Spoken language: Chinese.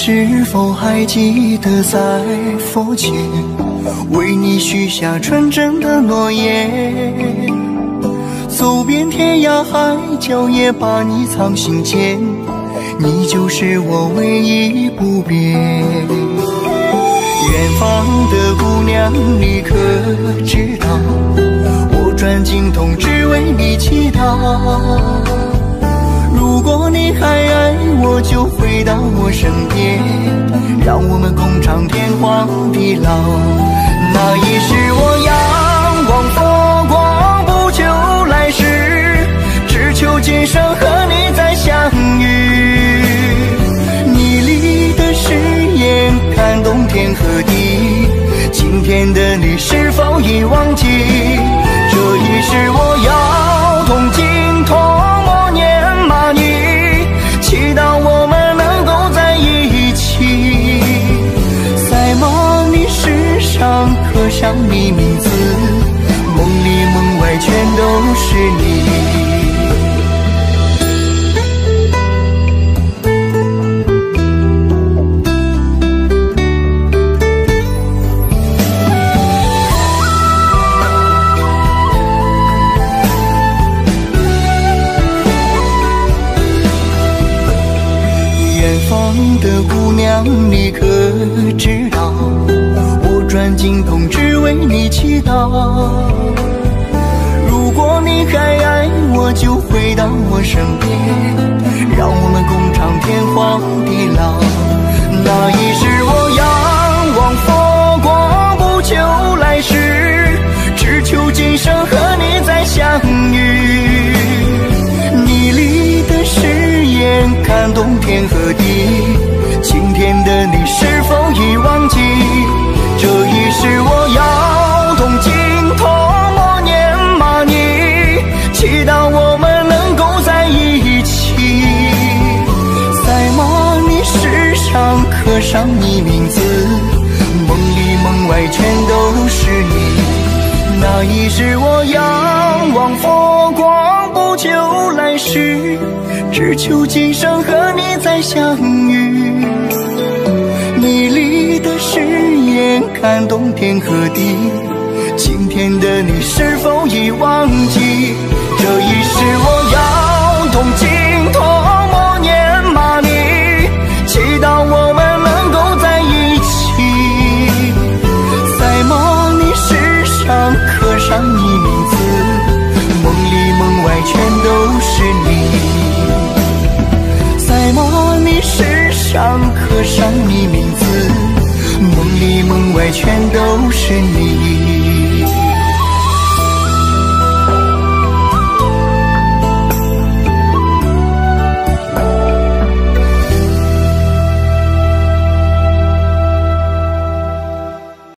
是否还记得在佛前为你许下纯真的诺言？走遍天涯海角也把你藏心间，你就是我唯一不变。远方的姑娘，你可知道，我转经筒只为你祈祷。如果你还爱我，就回到我身边，让我们共尝天荒地老。那一世我仰望佛光，不求来世，只求今生和你再相遇。你立的誓言感动天和地，今天的你是否已忘记？这一世我要同经同默念骂你，祈祷我们能够在一起，在骂你世上刻上你名字，梦里梦外全都是你。的姑娘，你可知道，我转经筒只为你祈祷。如果你还爱我，就回到我身边，让我们共尝天荒地老。那一世我仰望佛光，不求来世，只求今生和你再相遇。你立的誓言感动天和地，今天的你是否已忘记？这一世我要同经同默念骂你，祈祷我们能够在一起，在骂你世上刻上你名字，梦里梦外全都是你。那一世我仰望佛光，不求来世，只求今生和你再相遇。你立的誓言感动天和地，今天的你是否已忘记？这一世我要同经同默念骂你，祈祷我们能够在一起，在骂你世上刻上你名字，梦里梦外全都是你。在骂你世上刻上你名字，梦里梦外全都是你。